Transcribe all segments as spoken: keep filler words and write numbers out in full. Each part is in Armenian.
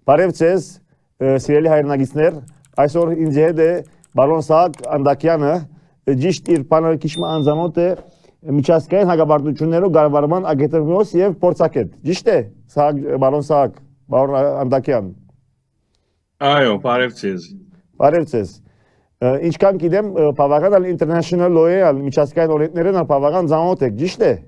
Բարև ձեզ, սիրելի հայրենագիտներ, այսօր ինձ հետ է բարոն Սահակ Անդակյանը, ճիշտ իր բանը քիչ անձանոթ է միջազգային հակապարտություններով կառավարման ագետնոց եւ փորձագետ։ Ճիշտ է, բարոն Սահակ, բարոն Անդակյան։ Այո, բարև ձեզ։ Բարև ձեզ։ Ինչքան գիտեմ, բավական international law-ը միջազգային օրենքներն բավական ծանոթ եք, ճիշտ է։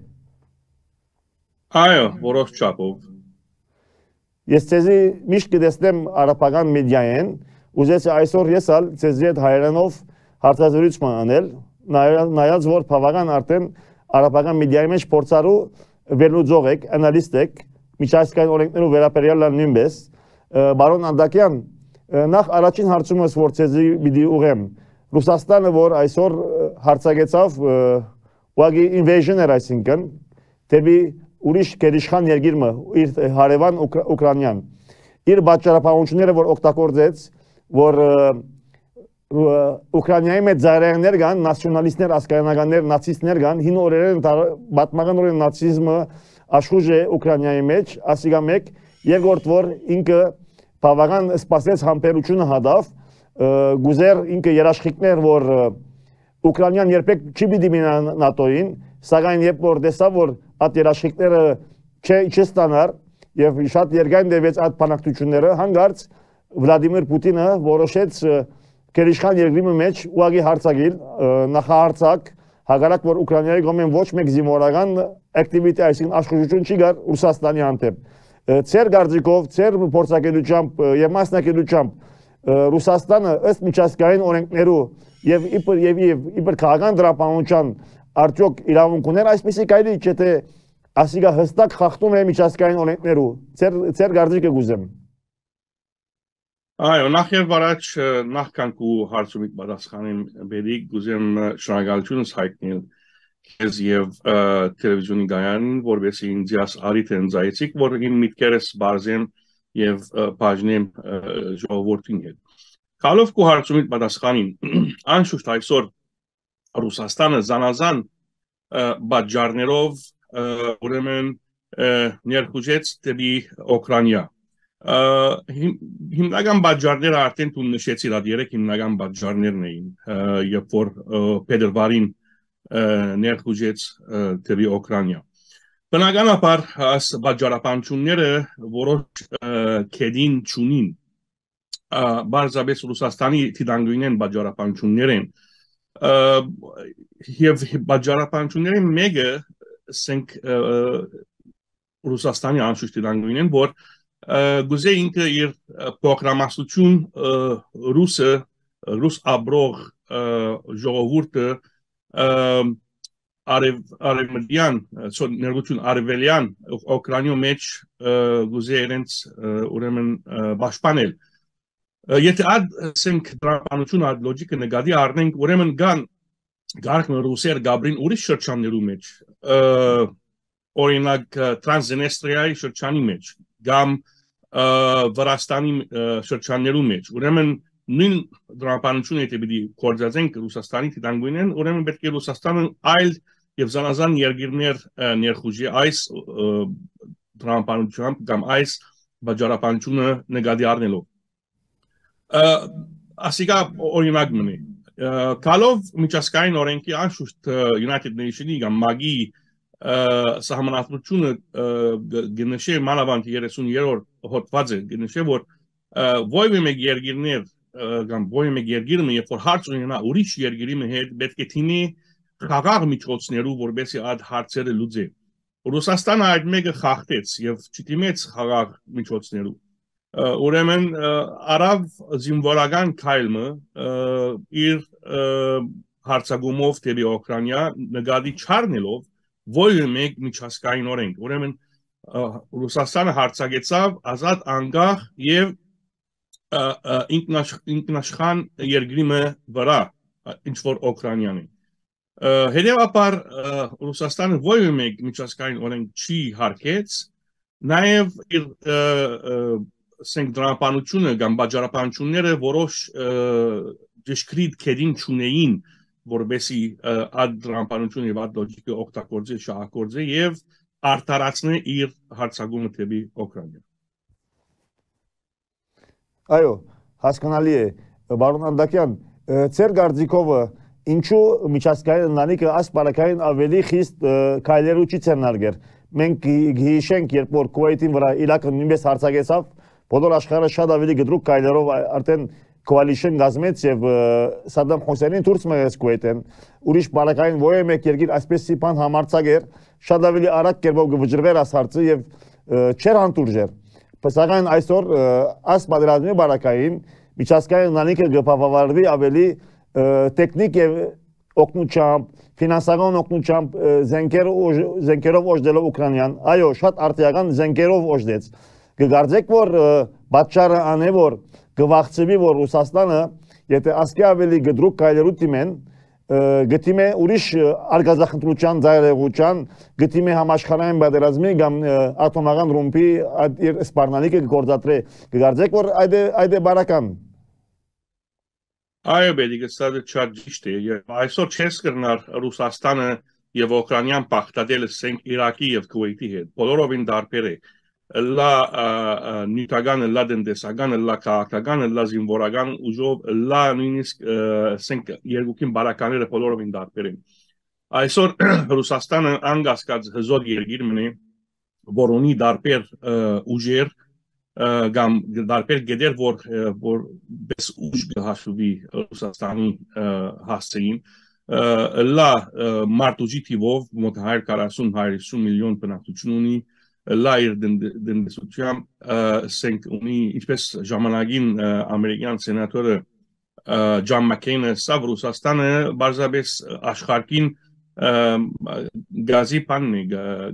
Այո, որոշ չափով։ Ես ձեզի միշտ կտեսնեմ արաբական մեդիայեն, ուզեցի այսօր ես ալ ձեզի հետ հայերենով հարցազրույց անել, նայած որ բավական արդեն արաբական մեդիայի մեջ փորձարու վերլուծող եք, անալիստ եք, միջազգային օրենքներով վերաբերյալ նույնպես, բարոն Անդակյան, նախ առաջին հարցումս որ ձեզի պիտի ուղեմ, Ռուսաստանը որ այսօր հարցակեցավ ուղղակի invasion էր, այսինքն դեպի ուրիշ գերիշխան երկիրը իր հարևան Ուկրաինան իր պատճառաբանությունները որ օգտագործեց որ Ուկրաինայի մեջ զայրայիններ կան նացիոնալիստներ ասկայանականներ նացիստներ կան հին օրերեն պատմական օրեն նացիզմը աշխուժ է Ուկրաինայի մեջ ասիգա մեկ երկրորդ որ ինքը բավական սպասեց համբերությունը հադավ գուզեր ինքը երաշխիքներ որ Ուկրաինան երբեք չի պիտի մնա նատոյին սակայն երբ որ տեսավ որ այդ երաշխիքները չստանար եւ շատ երկայն դեպեց այդ բանակցությունները հանգարց Վլադիմիր Պուտինը որոշեց գերիշխան երկրի մեջ ուղղակի հարձակել նախահարձակ հակառակ որ Ուկրաինայի կողմեն ոչ մեկ զինվորական activity այսինքն աշխուժություն չի գար Ռուսաստանի հանդեպ ծեր գարձիկով ծեր փորձագետությամբ եւ մասնակցությամբ Ռուսաստանը ըստ միջազգային օրենքներու եւ իբր եւ իբր քաղաքական դրամապանության արդյոք իրավունք ուներ այսպիսի կայլի չէ թե ասիգա հստակ խախտում է միջազգային օրենքներու ծեր ծեր գարձիկը գուզեմ Այո նախ եւ առաջ նախքան կու հարցումից պատասխանեմ բերի գուզեմ շնորհակալությունս հայտնել քեզ եւ տելևիզիոնի գայանին որովհետեւ ինձ արիթ են զայցիկ որ իմ միտքերս բարձեմ եւ բաժնեմ ժողովրդին հետ Կալով կու հարցումից պատասխանին անշուշտ այսօր Ռուսաստանը զանազան բաժարներով ուրեմն ներխուժեց դեպի Ուկրաինա հիմնական բաժարները արդեն դու նշեցիր այդ երեք հիմնական բաժարներն էին երբ որ փետրվարին ներխուժեց դեպի Ուկրաինա բնականաբար այս բաժարապանությունները որոշ կեդին չունին բարձրապես Ռուսաստանի թիդանգույնեն բաժարապանություններ են եւ բաժարապանությունների մեկը ասենք Ռուսաստանի անշուշտ թիդանգույնեն որ գուզե ինքը իր պրոգրամացություն ռուսը ռուս աբրող ժողովուրդը արևմտյան ներգություն արևելյան Ուկրաինայի մեջ գուզե իրենց ուրեմն պաշտպանել Եթե այդ ասենք դրամապանություն այդ լոջիկը նկատի առնենք ուրեմն կան գարկն ռուսեր գաբրին ուրիշ շրջաններու մեջ օրինակ Տրանսնեստրիայի շրջանի մեջ կամ Վրաստանի շրջաններու մեջ ուրեմն նույն դրամապանությունը եթե պիտի կորցածենք Ռուսաստանի թիդանգույնեն ուրեմն պետք է Ռուսաստանը այլ եւ զանազան երկիրներ ներխուժի այս դրամապանությամբ կամ այս բաժարապանությունը նկատի առնելով ասիկա օրինակ մնի կալով միջազգային օրենքի անշուշտ United Nations-ի կամ մագի սահմանադրությունը գնշե մանավանդ երեսուներորդ հոդվածը գնշե որ ովի մեկ երկիրներ կամ ովի մեկ երկիրը երբ որ հարց ունենա ուրիշ երկիրի հետ պետք է թիմի խաղաղ միջոցներով որբեսի այդ հարցերը լուծի Ռուսաստանը այդ մեկը խախտեց եւ չդիմեց խաղաղ միջոցներով Ուրեմն արավ զինվորական քայլը իր հարցագումով դեպի Ուկրաինա նկատի չառնելով ոչ մեկ միջազգային օրենք ուրեմն Ռուսաստանը հարցակեցավ ազատ անկախ եւ ինքնաշխան երկրի վրա ինչ որ Ուկրաինան է հետեւաբար Ռուսաստանը ոչ մեկ միջազգային օրենք չի հարկեց նաեւ իր ասենք դրամապանությունը կամ բաժարապանությունները որոշ դժկրիտ կերին չունեին որբեսի այդ դրամապանությունը եւ այդ լոջիկը օգտագործի շահագործի եւ արտարացնի իր հարցագումը դեպի Ուկրաինա Այո, հասկանալի է, բարոն Անդակյան, ձեր կարծիքով ինչու միջազգային ընտանիքը այս բարակային ավելի խիստ քայլերու չի ցերնարգեր։ Մենք գիշենք, երբ որ Քուվեյթին վրա Իրաքը նույնպես հարձակեցավ, բոլոր աշխարհը շատ ավելի գդրուկ քայլերով արդեն coalition գազմեց եւ Սադամ Հուսեյնին դուրս մղեց Քուվեյթեն։ Ուրիշ բարակային ո մեկ երկիր այսպես սիփան համարցակեր, շատ ավելի արագ կերպով գվճռվեր այս հարցը եւ չեր հանդուրժեր։ Սակայն այսօր այս պատերազմի բարակային միջազգային ընտանիքը գպավավարվի ավելի տեխնիկ եւ օգնությամբ, ֆինանսական օգնությամբ զենքերով օժդելով Ուկրաինան։ Այո, շատ արտիական զենքերով օժդեց։ Կգարձեք, որ պատճառը անե որ գվաղցվի, որ Ռուսաստանը, եթե ասկի ավելի գդրուկ քայլերու դիմեն, գտիմ է ուրիշ արգազախնդրության ձայրեղության, գտիմ է համաշխարհային պատերազմի կամ ատոմական ռումբի իր սպառնալիքը գործադրե։ Կգարձեք, որ այդ է բարական։ Այո, բեդի գստադը շատ ճիշտ է։ Այսօր չես կրնար Ռուսաստանը եւ Ուկրաինան պարտադել սենք Իրաքի եւ Քուվեյթի հետ։ Բոլորովին դարբեր է։ Լա նյութական, լա դնդեսական, լա քաղաքական, լա զինվորական ուժով, լա նույնիսկ սենք երկուքին բարակաները բոլորովին դարբեր են։ Այսօր Ռուսաստանը անգասկած հզոր երկիր մնի, որ ունի դարբեր ուժեր կամ դարբեր գեդեր, որ որ բես ուժ կհաշվի Ռուսաստանի հասցեին, լա մարտուժի թիվով մոտ հարյուր քառասուն հարյուր միլիոն բնակչություն ունի, լա իր դնդեսությամբ սենք ունի, ինչպես ժամանակին ամերիկյան սենատորը Ջոն Մաքքեյնը սա Ռուսաստանը բարձրապես աշխարհին գազի պանն է,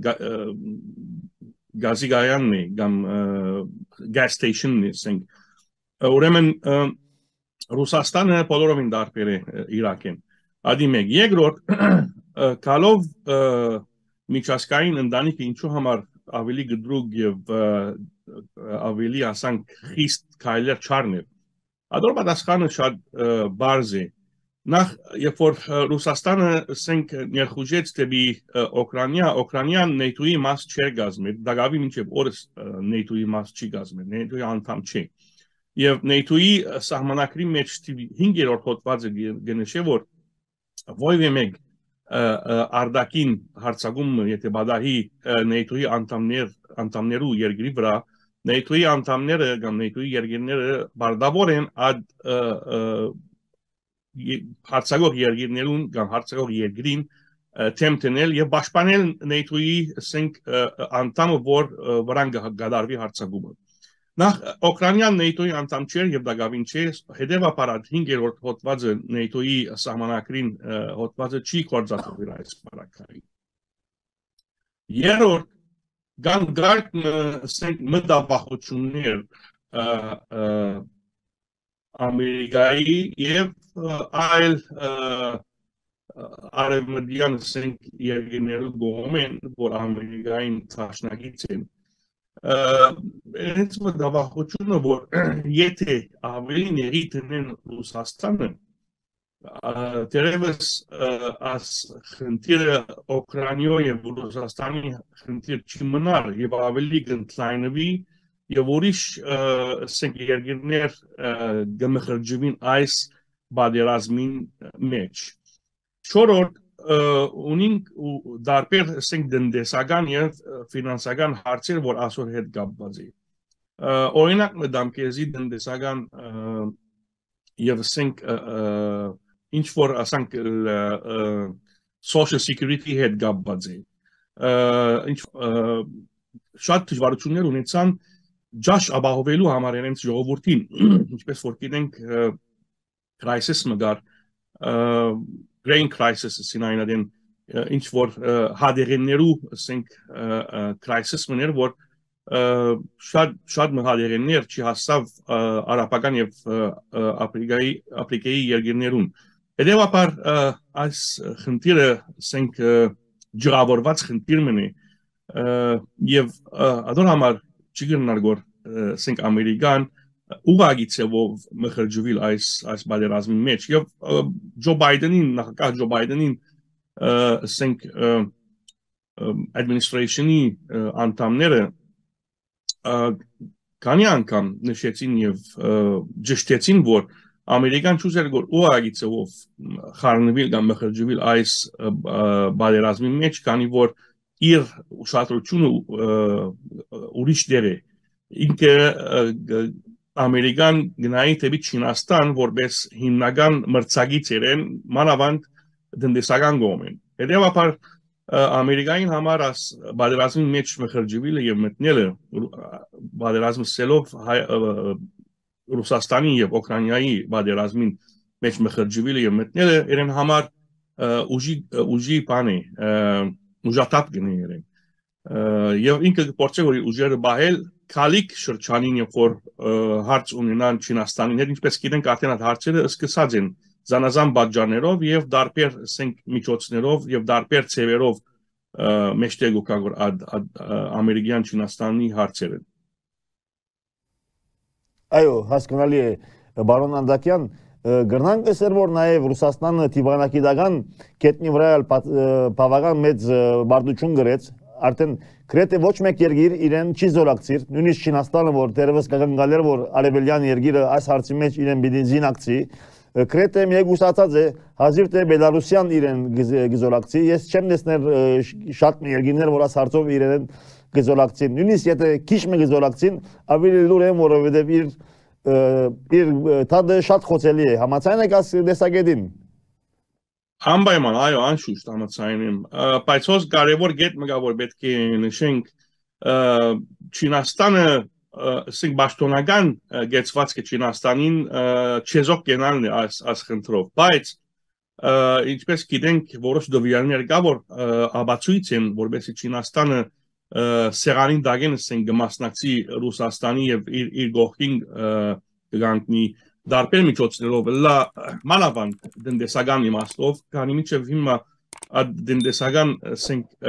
գազի գայանն է, կամ gas station-ն է, սենք։ Ուրեմն Ռուսաստանը բոլորովին դարբեր է Իրաքեն։ Ադի մեկ, երկրորդ, կալով միջազգային ընտանիքը ինչու համար ավելի գդրուկ եւ ավելի ասանք խիստ քայլեր չառներ։ Ադոր պատասխանը շատ բարձ է։ Նախ երբ որ Ռուսաստանը ասենք ներխուժեց դեպի Ուկրաինա, Ուկրաինան նեյտոյի մաս չէր գազմել, դակավի մինչև օրս նեյտոյի մաս չի գազմել, նեյտոյի անդամ չի։ Եվ նեյտոյի սահմանակրի մեջ հինգերորդ հոդվածը գնշե, որ ովևէ մեկ արդակին հարցակումը, եթե բադահի նեյտոյի անդամներ, անդամներու երկրի վրա, նեյտոյի անդամները կամ նեյտոյի երկրները բարդավոր են այդ հարցակող երկրներուն կամ հարցակող երկրին թեմտնել եւ պաշտպանել նեյտոյի ասենք անդամը, որ վրան գդարվի հարցակումը։ Նախ Ուկրաինան նեյտոյի անդամ չէր եւ դակավին չէ, հետեւաբար հինգերորդ հոդվածը նեյտոյի սահմանակրին հոդվածը չի գործադրվել այս բարակային։ Երրորդ գանգարն ասենք մտավախություններ Ամերիկայի եւ այլ արևմտյան ասենք երկրներու կողմեն, որ Ամերիկային տաշնակից են, It's what the Vahochuna were yet Avelin written Rusastane. Tereves as Hentire Okranioje Rusastani Hentir Chimanar, Yevaveligan Kleinevi, Yevorish Sengerginer Gemecherjevin Ice Baderazmin Mech. Shorot Uning Darper Sink den Desagania Finansagan Harzer were also head Gabbazi. Oinak Madame Kezi den Desagan Yev Sink inch for a sank social security head Gabbazi. Shot to Varchuner Unitsan Josh Abahovelu Hamarens Jovurtin, which best for kidding crisis Magar. Grain crisis in den inch voor haderineru sink crisis meneer wordt shad shad me haderineer chi hasav arapagan appliquei appliquei yerginerun edeva par as gentire sink javor wat gentir mene yev adon amar chigernargor sink amerikan Ugagicevo Mecherjuvil Ice Ice Baderazmin match. You have Joe Biden in Naka Joe Biden in Sink administration Antamnere քանի անգամ նշեցին եւ ճշտեցին, որ ամերիկան չուզեր որ ուղղագիծով խառնվել կամ մխրճվել այս բادرազմի մեջ, քանի որ իր ուշադրությունը ուրիշ դեր է։ Ինքը ամերիկան գնայի թեպի Չինաստան որպես հիմնական մրցակից երեն մանավանդ տնտեսական կողմեն։ Հետևաբար ամերիկային համար այս բادرազմի մեջ մխրճվելը եւ մտնելը բادرազմի սելով Ռուսաստանի եւ Ուկրաինայի բادرազմին մեջ մխրճվելը եւ մտնելը իրեն համար ուժի ուժի բան է, ուժատապ գնի իրեն։ Եվ ինքը գործե որ ուժերը բահել քալիք շրջանին եւ որ հարց ունենան Չինաստանին հետ, ինչպես գիտենք արդեն այդ հարցերը սկսած են զանազան բաժաններով եւ դարբեր ասենք միջոցներով եւ դարբեր ծևերով մեջտեղ ուկա որ ամերիկյան Չինաստանի հարցերը։ Այո, հասկանալի է, բարոն Անդակյան, գրնանք էսեր, որ նաև Ռուսաստանը թիվանակիդական կետնի վրա բավական մեծ բարդություն գրեց, արդեն գրեթե ոչ մեկ երկիր իրեն չի զորակցիր, նույնիսկ Չինաստանը, որ դերևս կգնգալեր, որ արևելյան երկիրը այս հարցի մեջ իրեն պիտի զինակցի, գրեթե միգուսացած է, հազիվ թե Բելարուսյան իրեն գզորակցի, ես չեմ տեսներ շատ երկիրներ, որ այս հարցով իրեն գզորակցին, նույնիսկ եթե քիչ մի գզորակցին, ավելի լուր են, որովհետև իր իր տադը շատ խոցելի է, համաձայն եք այս տեսակետին։ Անպայման, այո, անշուշտ համաձայն եմ, բայց հոս կարևոր կետ մգա որ պետք է նշենք Չինաստանը ասենք պաշտոնական գեցվածքը Չինաստանին չեզոք կենալն է այս խնդրով, բայց ինչպես գիտենք որոշ դովիարներ կա որ աբացույց են որպեսզի Չինաստանը սեղանին դագեն ասենք գմասնակցի Ռուսաստանի եւ իր գողքին կգանքնի դարբեր միջոցներով լա մանավանդ տնտեսական իմաստով քանի մինչև հիմա տնտեսական ասենք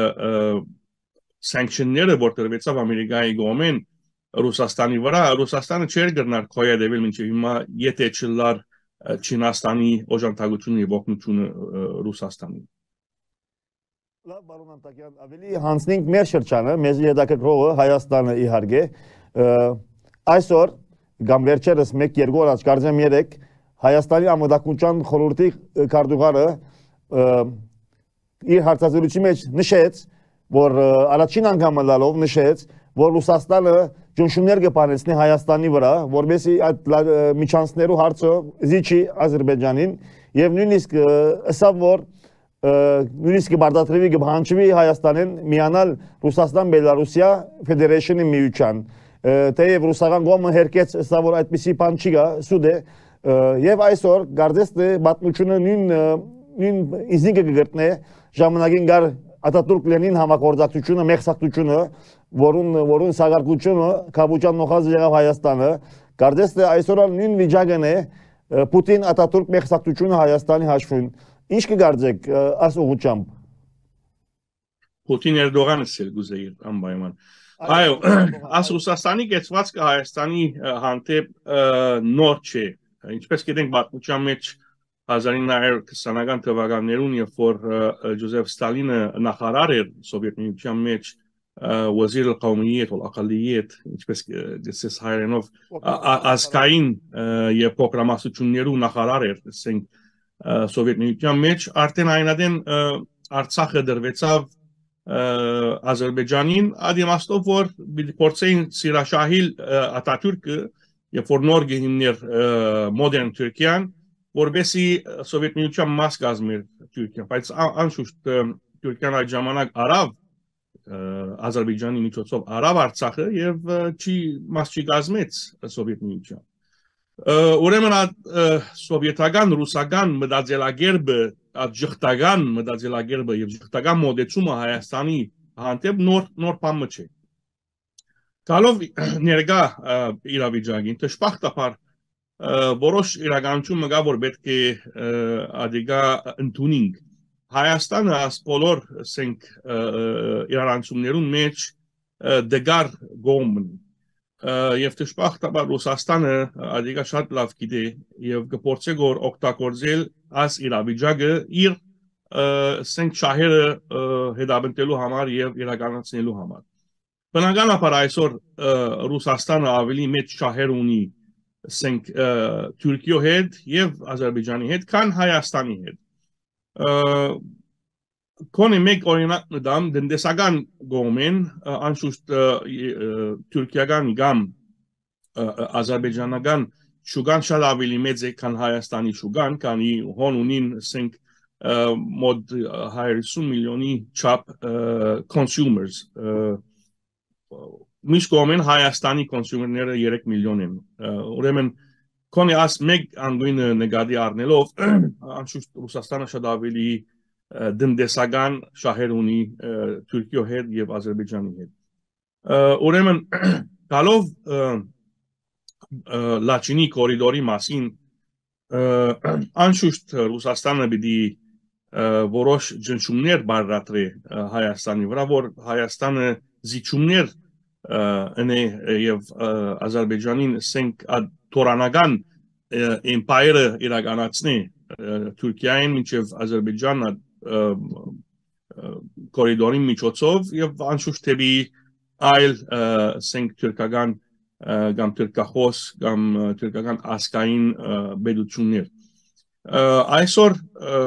սանկցիաները որ տրվեցավ Ամերիկայի կողմեն Ռուսաստանի վրա Ռուսաստանը չէր գնար քոյադեվել մինչև հիմա եթե չլար Չինաստանի օժանդակությունը եւ օգնությունը Ռուսաստանին։ Լավ, բարոն Անդակյան, ավելի հանցնենք մեր շրջանը, մեզ հետաքրքրողը Հայաստանը իհարկե, այսօր կամ վերջերս մեկ-երկու օր կարծեմ երեք Հայաստանի Անվտանգության խորհրդի քարտուղարը իր հարցազրույցի մեջ նշեց, որ առաջին անգամ լալով նշեց, որ Ռուսաստանը ճնշումներ կբանեցնի Հայաստանի վրա, որովհետեւ այդ միջանցքներու հարցը զիջի Ադրբեջանին եւ նույնիսկ ասավ որ նույնիսկ բարդատրվի կբանջվի Հայաստանին միանալ Ռուսաստան-Բելարուսիա Ֆեդերեյշնի միության, թեև ռուսական կողմը հերկեց ասա որ այդպիսի բան չի գա, սուտ է եւ այսօր գարդես պատմությունը նույն նույն իզինքը կգտնե ժամանակին գար Ատատուրք Լենին համագործակցությունը, մեղսակցությունը, որուն որուն սաղարկությունը Կաբուջան նոխած եղավ Հայաստանը, գարդես այսօր նույն վիճակն է Պուտին Ատատուրք մեղսակցությունը Հայաստանի հաշվին։ Ինչ կգարձեք այս ուղղությամբ։ Պուտին Էրդողանը սելգուզեիր անպայման։ Այո, այս Ռուսաստանի կեցվածքը Հայաստանի հանդեպ նոր չէ։ Ինչպես գիտենք պատմության մեջ հազար ինը հարյուր քսանական թվականներուն երբ որ Ջոզեֆ Ստալինը նախարար էր Սովետ միության մեջ Wazir al-Qawmiyyat wal-Aqalliyat, ինչպես դեսես հայերենով ազգային եւ փոքրամասնություններու նախարար էր, ասենք Սովետ միության մեջ, արդեն այնադեն Արցախը դրվեցավ Ադրբեջանին, ադիմաստով որ փորձեին սիրաշահիլ Ատատուրկը, երբ որ նոր գիններ մոդեռն Թուրքիան, որբեսի Սովետ միության մաս կազմեր Թուրքիան, բայց անշուշտ Թուրքիան այդ ժամանակ արավ Ադրբեջանի միջոցով արավ Արցախը եւ չի մաս չի կազմեց Սովետ միության։ Ուրեմն սովետական ռուսական մտածելակերպը, աջղտական մտածելակերպը եւ աջղտական մոդեցումը Հայաստանի հանդեպ նոր նոր բան չէ։ Գալով ներկա իրավիճակին դժբախտաբար որոշ իրականություն մգա որ պետք է ադիգա ընդունենք Հայաստանը աս բոլոր ասենք իրարանցումներուն մեջ դգար գոմն եւ դժբախտաբար Ռուսաստանը ադիգա շատ լավ գիտե եւ կփորձի որ օգտագործել աս իրավիճակը իր ասենք շահերը հետապնդելու համար եւ իրականացնելու համար Բնականաբար այսօր Ռուսաստանը ավելի մեծ շահեր ունի ասենք Թուրքիո հետ եւ Ադրբեջանի հետ, քան Հայաստանի հետ։ Կոնի մեկ օրինակ նդամ դնդեսական գոմեն անշուշտ թուրքիական կամ ադրբեջանական շուգան շատ ավելի մեծ է, քան Հայաստանի շուգան, քանի հոն ունին ասենք մոտ հիսուն միլիոնի չափ consumers Միշտ կողմեն Հայաստանի կոնսյումերները երեք միլիոն են։ Ուրեմն քոնի աս մեկ անգույնը նկատի առնելով անշուշտ Ռուսաստանը շատ ավելի դնդեսական շահեր ունի Թուրքիո հետ եւ Ադրբեջանի հետ։ Ուրեմն գալով Լաչինի կորիդորի մասին անշուշտ Ռուսաստանը պիտի որոշ ջնջումներ բարձրացրի Հայաստանի վրա, որ Հայաստանը զիջումներ ընե եւ Ադրբեջանին ասենք թորանական էմպայրը իրականացնի Թուրքիային մինչեւ Ադրբեջանը կորիդորի միջոցով եւ անշուշտ թեպի այլ ասենք թուրքական կամ թուրքախոս կամ թուրքական ասկային բեդություններ այսօր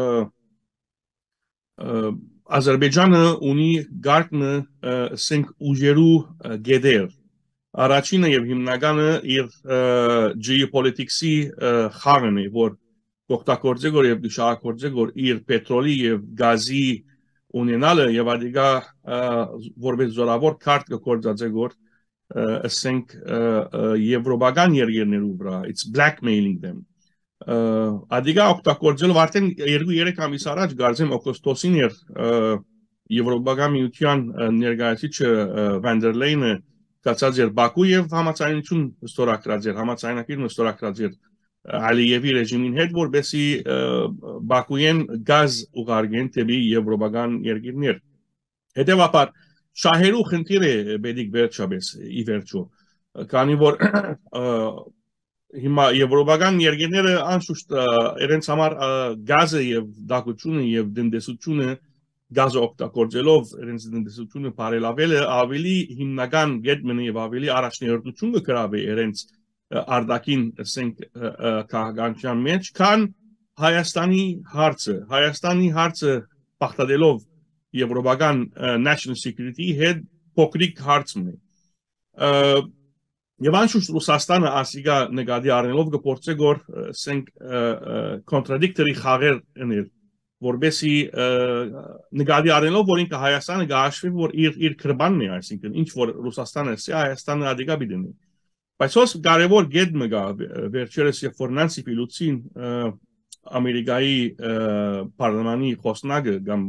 Ադրբեջանը ունի գարկնը ասենք ուժերու գեդեր առաջինը եւ հիմնականը իր geopolitics-ի խաղն է որ օգտագործե որ եւ շահագործե որ իր պետրոլի եւ գազի ունենալը եւ ադիգա որպես զորավոր քարտ կգործածե որ ասենք եվրոպական երկրներու վրա it's blackmailing them Ադիգա օգտագործելով արդեն երկու երեք ամիս առաջ գարձեմ օգոստոսին էր Եվրոպական միության ներկայացուցիչը Վանդերլեյնը կացած էր Բաքու եւ համաձայնություն ստորագրած էր համաձայնագիր ստորագրած էր Ալիևի ռեժիմին հետ որբեսի Բաքուին գազ ուղարկեն դեպի եվրոպական երկրներ հետեւաբար շահերու խնդիրը բեդիկ վերջաբես ի վերջո քանի որ Հիմա եվրոպական երկրները անշուշտ իրենց համար գազը եւ դակությունը եւ դնդեսությունը գազը օգտագործելով իրենց դնդեսությունը բարելավելը ավելի հիմնական գետմն եւ ավելի առաջնահերթություն կգրավի իրենց արդակին ասենք քաղաքական մեջ քան Հայաստանի հարցը Հայաստանի հարցը բախտadելով եվրոպական national security հետ փոքրիկ հարցն է Եվ անշուշտ Ռուսաստանը ասիգա նկատի առնելով գործե որ ասենք contradictory խաղեր ուներ որբեսի նկատի առնելով որ ինքը Հայաստանը գաշվի որ իր իր քրբանն է այսինքն ինչ որ Ռուսաստանը ասի Հայաստանը ադիգա բիդնի բայց ոս կարևոր գետ մգա վերջերս երբ որ Նանսի Պելոսին Ամերիկայի պարլամանի խոսնակը կամ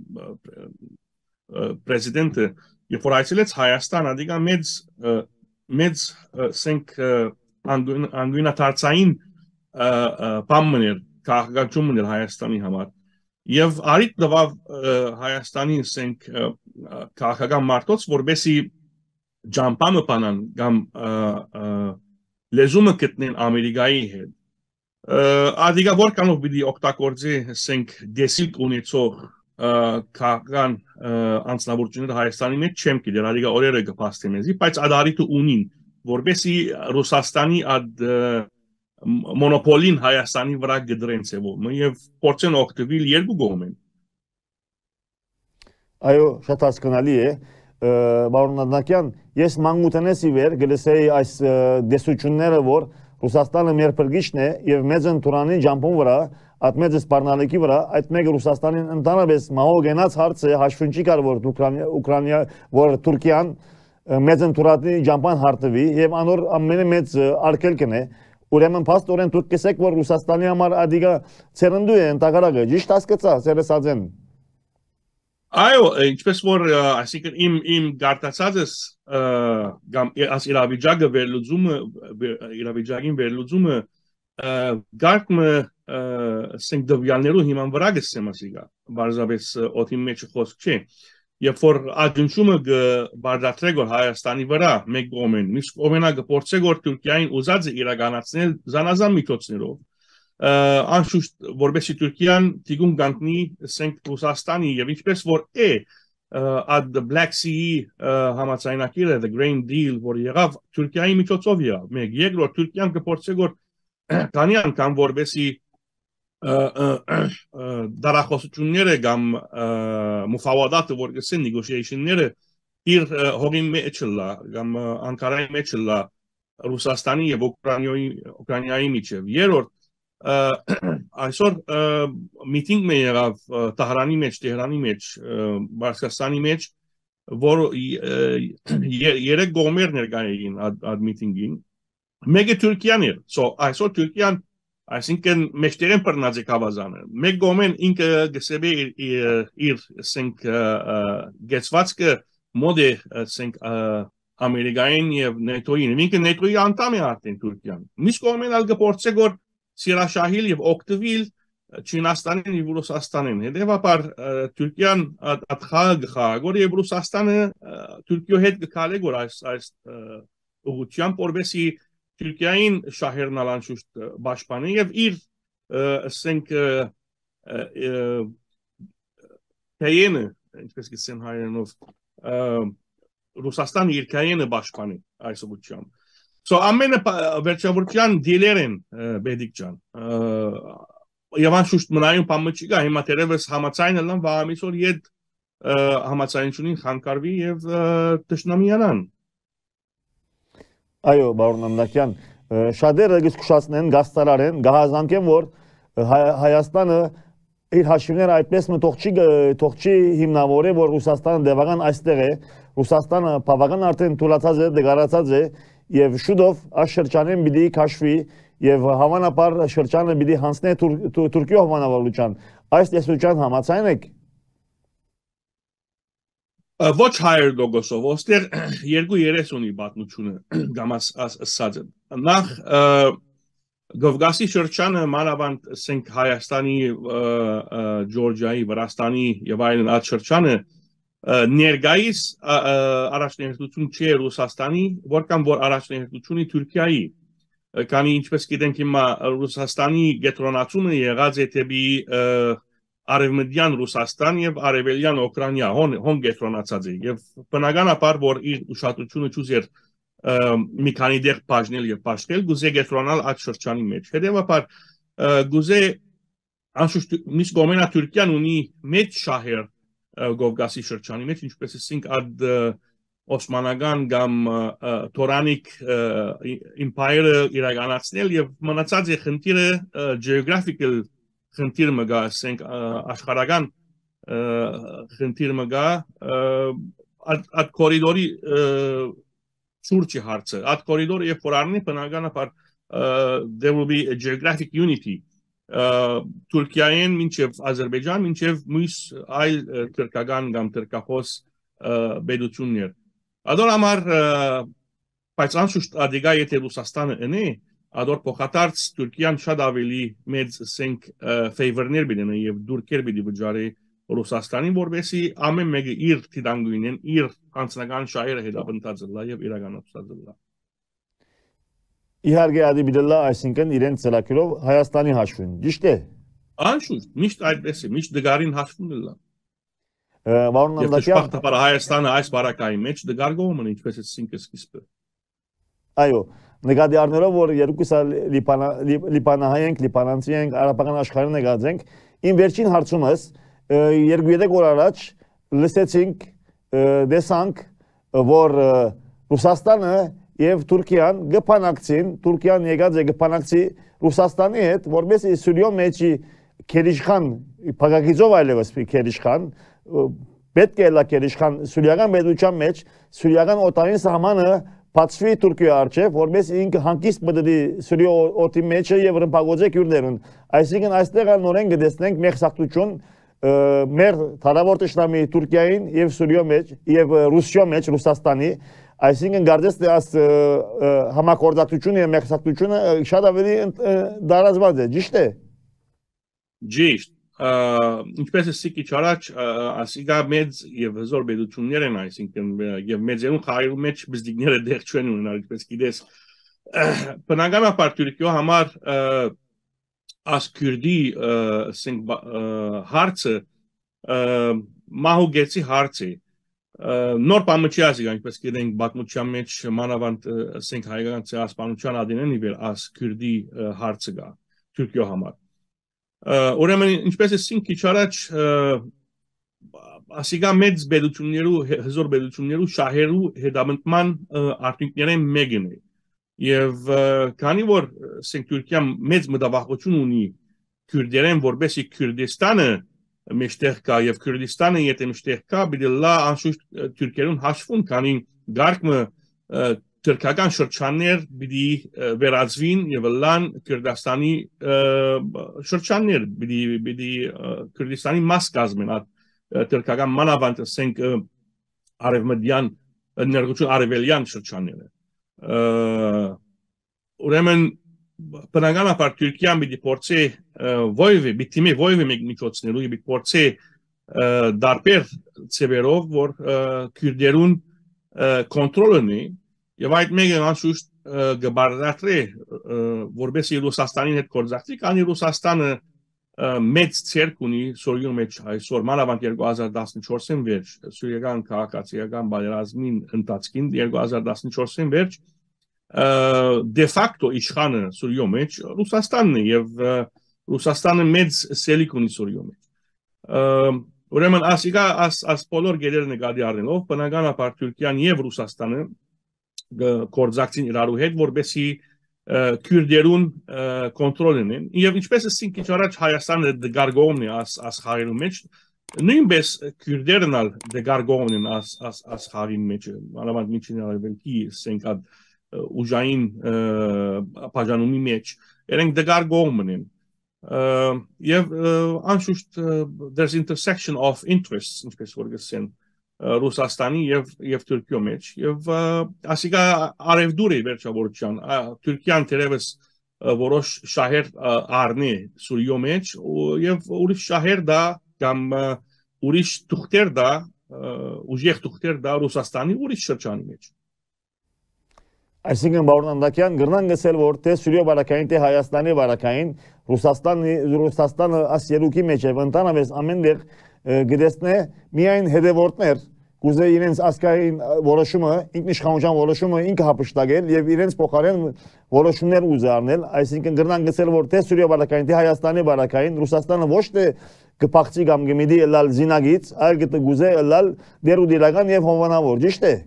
պրեզիդենտը երբ որ այցելեց Հայաստան ադիգա մեծ մեծ սենք անգույնաթարցային բամներ քաղաքացիություններ Հայաստանի համար եւ արիտ դվավ Հայաստանի սենք քաղաքական մարտոց որբեսի ջամպամը բանան կամ լեզումը գտնեն Ամերիկայի հետ ադիգա որքանով պիտի օգտագործի սենք դեսիլք ունեցող քաղաքական անձնավորությունները Հայաստանի մեջ չեմ գիտեր ադիգա օրերը կփաստի մեզի բայց ադարիթը ունին որբեսի Ռուսաստանի ադ մոնոպոլին Հայաստանի վրա գդրեն ցեվում եւ փորձեն օգտվել երկու կողմեն Այո շատ հասկանալի է Բարոն Նադնակյան ես մանգուտենես ի վեր գլսեի այս դեսությունները որ Ռուսաստանը մեր բրգիչն է եւ մեծն Թուրանի ջամփոն վրա Այդ մեծ սպառնալիքի վրա այդ մեկը Ռուսաստանին ընդհանրապես մահոգենաց հարցը հաշվի կար որ Ուկրաինա որ Թուրքիան մեծն Թուրանի ջամփան հարթվի եւ անոր ամենամեծ արկելքն է ուրեմն փաստորեն դուք կսեք որ Ռուսաստանի համար ադիգա ցերնդու է ընդհանրակը ճիշտ հասկացա ցերեսածեն Այո ինչպես որ այսինքն իմ իմ գարտացածս կամ աս իրավիճակը վերլուծումը իրավիճակին վերլուծումը գարկմը ասենք դվյալներու հիման վրա գսեմ ասիգա բարձրապես օթի մեջ խոսք չէ երբ որ աջնշումը բարձրացրե որ Հայաստանի վրա մեկ կողմեն մյուս կողմենա գործե որ Թուրքիային ուզած է իրականացնել զանազան միջոցներով անշուշտ որբեսի Թուրքիան դիգուն գանտնի ասենք Ռուսաստանի եւ ինչպես որ է ad Black Sea համաձայնագիրը the Grain Deal, որ եղավ Թուրքիայի միջոցով եղավ, մեկ, երկրորդ Թուրքիան կփորձի որ քանի անգամ որբեսի դարախոսությունները կամ մուֆավադատը որ գսեն negotiation-ները իր հողի մեջ լա կամ Անկարայի մեջ լա Ռուսաստանի եւ Ուկրաինայի Ուկրաինայի միջև երրորդ այսօր միտինգ մի եղավ Տահրանի մեջ, Տեհրանի մեջ, Բարսկաստանի մեջ, որ երեք կողմեր ներկա էին այդ միտինգին։ Մեկը Թուրքիան էր։ So այսօր Թուրքիան, այսինքն մեջտեղեն բռնած է գավազանը։ Մեկ կողմեն ինքը գսեբե իր ասենք գեցվածքը մոդե ասենք Ամերիկային եւ նետոյին։ Ինքը նետոյի անդամ է արդեն Թուրքիան։ Մյուս կողմեն ալ գործե որ Սիրաշահիլ եւ օկտվիլ Չինաստանին եւ Ռուսաստանին։ Հետեւաբար Թուրքիան այդ խաղը խաղը եւ Ռուսաստանը Թուրքիո հետ գալի որ այս այս ուղղությամբ որբեսի Թուրքիային շահերնալան շուտ պաշտպանի եւ իր ասենք կայենը ինչպես կսեն հայերենով Ռուսաստանի իր կայենը պաշտպանի այս ուղղությամբ So ամենը վերջավորության դիլեր են Բեդիկ ջան եւ անշուշտ մնայուն պամճիկա հիմա դերևս համացայինը լան վաղամիսոր իդ համացայինությունին խանգարվի եւ տշնամիանան Այո բարոն Նամդակյան շատերը գսկուշացնեն գաստարարեն գահազանքեն որ Հայաստանը իր հաշիվները այդպես մտողջի թողջի հիմնավորե որ Ռուսաստանը դեպական այստեղ է Ռուսաստանը բավական արդեն թուլացած է դեգարացած է Եվ շուտով այս շրջանին պիտի քաշվի եւ հավանաբար շրջանը պիտի հանձնե Թուրքիո հավանավորության այս տեսության համաձայն եք Ոչ հայեր դոգոսով ոստեր երկու երես ունի պատմությունը գամաս ասած նախ Գովգասի շրջանը մանավանդ ասենք Հայաստանի Ջորջիայի Վրաստանի եւ այլն այդ շրջանը ներգայիս առաջնահերթություն չէ Ռուսաստանի, որքան որ առաջնահերթությունը Թուրքիայի, քանի ինչպես գիտենք հիմա Ռուսաստանի գետրոնացումը եղած է դեպի արևմտյան Ռուսաստան եւ արևելյան Ուկրաինա, հոն հոն գետրոնացած է եւ բնականաբար որ իր ուշադրությունը ճուզեր մի քանի դեղ բաժնել եւ պաշտել գուզե գետրոնալ այդ շրջանի մեջ։ Հետեւաբար գուզե անշուշտ միշտ գոմենա Թուրքիան ունի մեծ շահեր Գովգասի շրջանի մեջ, ինչպես ասենք այդ Օսմանական կամ Թորանիկ Empire-ը իրականացնել եւ մնացած է խնդիրը geographical խնդիր մգա, ասենք աշխարհական խնդիր մգա այդ կորիդորի շուրջի հարցը, այդ կորիդորը երբ որ առնի բնականաբար there will be a geographic unity Թուրքիային մինչև Ադրբեջան, մինչև մյուս այլ թուրքական կամ թուրքախոս պետություններ։ Ադոր համար բայց անշուշտ ադիգա եթե Ռուսաստանը ընի, ադոր փոխադարձ Թուրքիան շատ ավելի մեծ ասենք ֆեյվորներ բինեն եւ դուրքեր բիդի վճարի Ռուսաստանին, որովհետեւ ամեն մեկը իր դիտանգույնեն, իր անձնական շահերը հետապնդած լա եւ իրականացած լա։ Իհարկե ադիբիդելա այսինքն իրեն ծրագրով Հայաստանի հաշվին, ճիշտ է։ Անշուշտ, միշտ այդպես է, միշտ դգարին հաշվում է։ Բարոն Նամդակյան, դժբախտաբար Հայաստանը այս բարակայի մեջ դգարգողում է ինչպես է ցինկը սկիզբը։ Այո, նկատի առնելով որ երկուսը լիբանահայ ենք, լիբանանցի ենք, արաբական աշխարհին եկած ենք, իմ վերջին հարցումս երկու-երեք օր առաջ լսեցինք, տեսանք, որ Ռուսաստանը Եվ Թուրքիան գփանակցին, Թուրքիան եկած է գփանակցի Ռուսաստանի հետ, որովհետեւ Սուրիո մեջի Քերիշխան, փակագիծով այլևս Քերիշխան, պետք է լա Քերիշխան Սուրիական պետության մեջ, Սուրիական օտարին սահմանը բացվի Թուրքիո արչև, որովհետեւ ինքը հանգիստ մտի Սուրիո օտի մեջը եւ ռմբագոծե քյուրդերուն։ Այսինքն այստեղ նորեն կտեսնենք մեխսակտություն մեր թարավոր տշնամի Թուրքիային եւ Սուրիո մեջ եւ Ռուսիո մեջ Ռուսաստանի Այսինքն գարդես դες համակորձակցությունը եւ մեխսակցությունը շատ ավելի դարազված է, ճիշտ է։ Ճիշտ։ Ինչպես է սիկի չարաչ, ասիգա մեծ եւ հզոր բեդություններ են, այսինքն եւ մեծերուն խաղի մեջ բզդիկները դեղ չեն ունենալ, ինչպես գիտես։ Բնականաբար Թուրքիո համար as քուրդի ասենք հարցը մահուգեցի հարց է։ նոր պամուչյա զիգանք, պես գիտենք բակմուչյան մեջ մանավանդ ասենք հայկական ցեղասպանության ադինենի վեր աս քուրդի հարցը գա Թուրքիո համար։ Ուրեմն ինչպես ասինք քիչ առաջ ասիգա մեծ բերություններու հզոր բերություններու շահերու հետամտման արդյունքներեն մեկն է։ Եվ քանի որ ասենք Թուրքիան մեծ մտավախություն ունի քուրդերեն որբեսի Քուրդիստանը մեջտեղ կա եւ Քուրդիստանը եթե մեջտեղ կա բիդի լա անշուշտ թուրքերուն հաշվում քանի գարկմը թուրքական շրջաններ բիդի վերածվին եւ լան Քուրդիստանի շրջաններ բիդի բիդի Քուրդիստանի մաս կազմեն թուրքական մանավանդ ասենք արևմտյան ներողություն արևելյան շրջանները ուրեմն բնականաբար Թուրքիան պիտի փորձի ոյվի, պիտի ոյվի միջոցներով պիտի փորձի դարբեր ծևերով, որ քուրդերուն կոնտրոլ ունի, եւ այդ մեկը անշուշտ գբարդատրի, որբեսի Ռուսաստանին հետ կորզակցի, քանի Ռուսաստանը մեծ ցերկ ունի Սուրիայում մեջ այսօր, մանավանդ երկու հազար տասնչորսին վերջ, սուրիական քաղաքացիական բادرազմին ընթացքին երկու հազար տասնչորսին վերջ de facto իշխանը Սուրիայում մեջ Ռուսաստանն է եւ Ռուսաստանը մեծ սելիկ ունի Սուրիայում մեջ ուրեմն ասիկա աս աս բոլոր գերերը նկատի առնելով բնականաբար Թուրքիան եւ Ռուսաստանը կորզակցին իրարու հետ որբեսի քուրդերուն կոնտրոլ ունեն եւ ինչպես ասինք քիչ առաջ Հայաստանը դգարգողն է աս աս խաղերու մեջ նույնպես քուրդերն ալ դգարգողն են աս աս աս խաղին մեջ մանավանդ միջին արևելքի ասենք ուժային բաժանումի մեջ երենք դգարգողն են եւ անշուշտ there's intersection of interests ինչպես որ գսեն Ռուսաստանի եւ եւ Թուրքիո մեջ եւ ասիկա արևդուրի վերջավորության Թուրքիան թերևս որոշ շահեր առնի Սուրիայո մեջ եւ ուրիշ շահեր դա կամ ուրիշ թուղթեր դա ուժեղ թուղթեր դա Ռուսաստանի ուրիշ շրջանի մեջ Այսինքն Բարոն Անդակյան գրնան գսել որ թե Սուրիա բարակային թե Հայաստանի բարակային Ռուսաստանը Ռուսաստանը աս երկի մեջ եւ ընդանավես ամենտեղ գտեսնե միայն հետևորդներ կուզե իրենց ասկային որոշումը ինքնիշխանության որոշումը ինքը հապշտակել եւ իրենց փոխարեն որոշումներ ուզարնել այսինքն գրնան գսել որ թե Սուրիա բարակային թե Հայաստանի բարակային Ռուսաստանը ոչ թե կփախչի կամ գմիդի ելալ զինագից այլ կգուզե ելալ դերուդիլական եւ հովանավոր ճիշտ է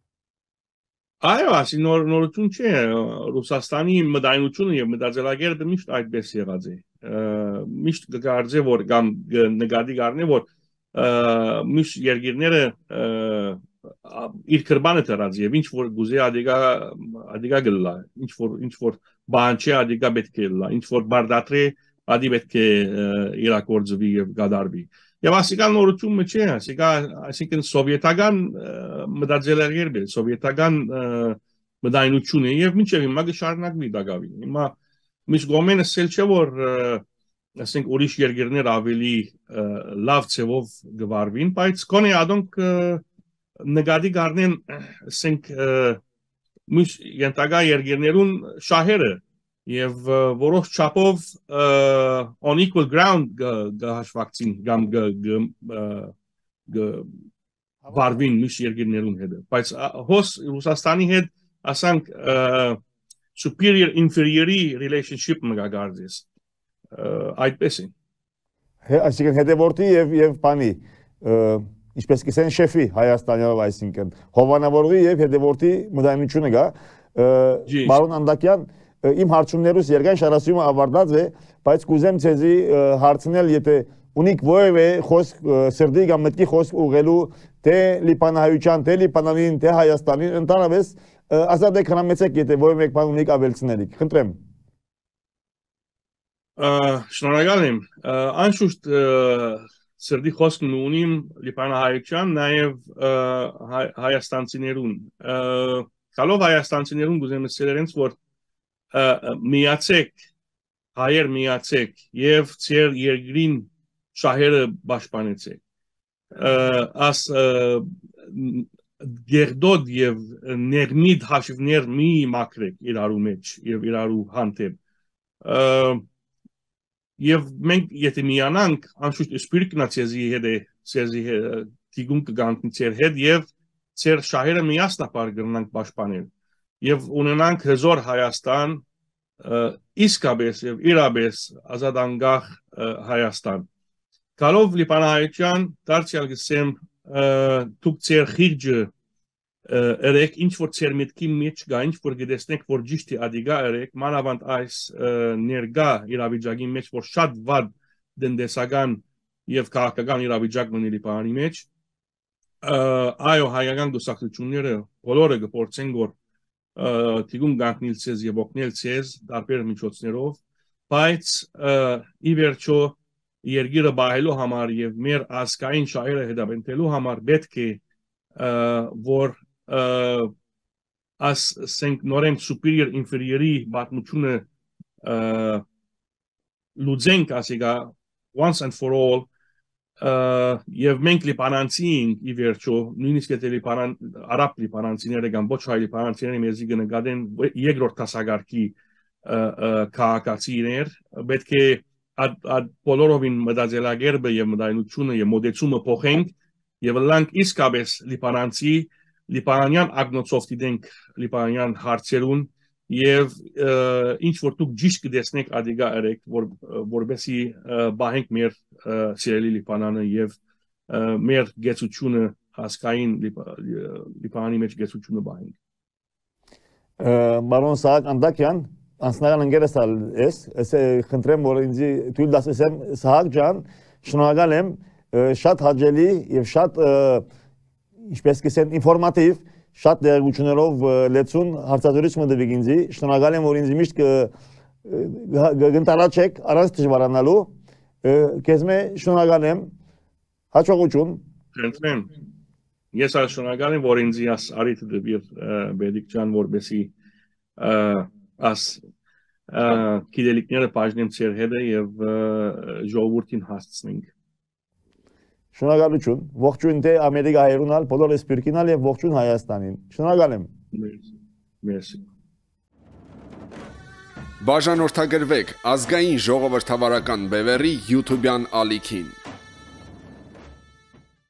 Այո, ասի նոր նորություն չէ, Ռուսաստանի մտայնությունը եւ մտածելակերպը միշտ այդպես եղած է։ Միշտ կգարձե որ կամ նկատի կառնի որ միշտ երկիրները իր կրբանը դրած եւ ինչ որ գուզե ադիգա ադիգա գլա, ինչ որ ինչ որ բան չէ ադիգա պետք է լա, ինչ որ բարդատրի ադի պետք է իրակորձվի եւ գադարվի։ Եվ ասիկան նորությունը չէ, ասիկա այսինքն սովետական մտածելակերպ է, սովետական մտայնություն է եւ մինչեւ հիմա կշարունակվի դա գավի։ Հիմա միշտ գոմենը սել չէ որ ասենք ուրիշ երկրներ ավելի լավ ցևով գվարվին, բայց կոնե ադոնք նկատի գարնեն ասենք միշտ ենթակա երկրներուն շահերը Եվ որոշ չափով on equal ground գահաշվակցին կամ վարվին միշտ երկրներուն հետ բայց հոս Ռուսաստանի հետ ասանք superior inferior relationship մգագարձես այդպես է այսինքն հետևորդի եւ եւ բանի ինչպես կսեն շեֆի Հայաստանյով այսինքն հովանավորի եւ հետևորդի մտայնությունը գա Բարոն Անդակյան Իմ հարցումներուս երկայն շարասյումը ավարտած է, բայց կուզեմ ցեզի հարցնել, եթե ունիք ովևէ խոսք սրդի կամ մտքի խոսք ուղղելու թե Լիբանանահայության, թե Լիբանանին, թե Հայաստանին, ընդհանրապես ազատ եք հրամեցեք, եթե ովևէ մեկ բան ունիք ավելցնելիք։ Խնդրեմ։ Շնորհակալ եմ։ Անշուշտ սրդի խոսքն ունիմ Լիբանանահայության, նաև հայաստանցիներուն։ Գալով հայաստանցիներուն կուզեմ ասել իրենց, որ միացեք, հայեր միացեք եւ ծեր երկրին շահերը պաշտպանեցեք։ Աս գերդոդ եւ ներմիտ հաշիվներ մի մակրեք իրարու մեջ եւ իրարու հանդեպ։ Եվ մենք եթե միանանք, անշուշտ սպիրկնացիզի հետ է, սերզի թիգուն կգանք ծեր հետ եւ ծեր շահերը միասնապար կգնանք պաշտպանել եւ ունենանք հզոր Հայաստան իսկապես եւ իրապես ազատ անկախ Հայաստան Գալով Լիբանանահայության դարձյալ գսեմ դուք ծեր խիղճը Երեք ինչ որ ծեր միտքի մեջ գա ինչ որ գտեսնեք որ ճիշտ է ադիգա երեք մանավանդ այս ներգա իրավիճակի մեջ որ շատ վատ դնդեսական եւ քաղաքական իրավիճակ ունի Լիբանանի մեջ այո հայկական դուսակցությունները բոլորը գործեն որ թիգուն գանքնիլ ցեզ եւ օգնել ցեզ տարբեր միջոցներով բայց ի վերջո երկիրը բայելու համար եւ մեր ազգային շահերը հետապնդելու համար պետք է որ as senk norem superior inferiori batmuciune լուծենք ասիկա once and for all եւ մենք լիբանանցին ի վերջո նույնիսկ եթե լիբանան արաբ լիբանանցիները կամ ոչ հայ լիբանանցիները մեզի կնկատեն երկրորդ տասագարկի քաղաքացիներ պետք է այդ բոլորովին մտածելակերպը եւ մտայնությունը եւ մոդեցումը փոխենք եւ լանք իսկապես լիբանանցի Լիբանանյան ագնոցով դիտենք լիբանանյան հարցերուն եւ ինչ որ դուք ճիշտ կդեսնեք ադիգա երեք որ որբեսի բահենք մեր սիրելի Լիբանանը եւ մեր գեցությունը հասկային Լիբանանի մեջ գեցությունը բահենք Բարոն Սահակ Անդակյան անձնական ընկերս ես ես խնդրեմ որ ինձ թույլ տասեմ Սահակ ջան շնորհակալ եմ շատ հաճելի եւ շատ Ինչպես կսեն ինֆորմատիվ շատ դերակցություններով լեցուն հարցազրույցը դեպի ինձ շնորհակալ եմ որ ինձ միշտ գընտարաչեք առանց դժվարանալու քեզ մե շնորհակալ եմ հաջողություն Խնդրեմ ես շնորհակալ եմ որ ինձ աս արիթ դեպի բեդիկ ջան որբեսի աս գիտելիքները բաժնեմ ծեր հետ եւ ժողովրդին հասցնենք Շնորհակալություն, ողջույն թե Ամերիկա հայրունալ, բոլոր սպիրկինալ եւ ողջույն Հայաստանին։ Շնորհակալ եմ։ Մերսի։ Բաժանորդագրվեք ազգային ժողովրդավարական բևեռի YouTube-յան ալիքին։